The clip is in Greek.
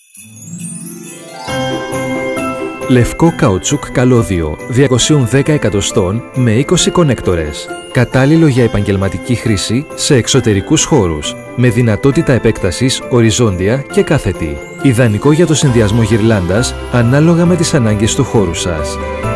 Λευκό καουτσούκ καλώδιο 210 εκατοστών με 20 κονέκτορες. Κατάλληλο για επαγγελματική χρήση σε εξωτερικούς χώρους, με δυνατότητα επέκτασης οριζόντια και κάθετη. Ιδανικό για το συνδυασμό γυρλάντας ανάλογα με τις ανάγκες του χώρου σας.